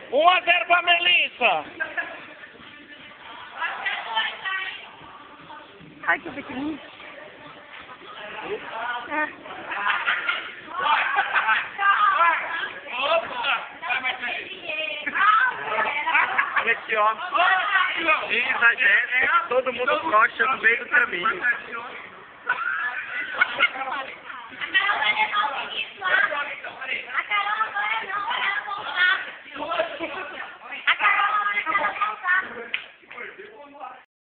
1-0 pra Melissa. Ai, que pequenininho. Aqui, ó. Exagera, todo mundo gosta no meio do caminho.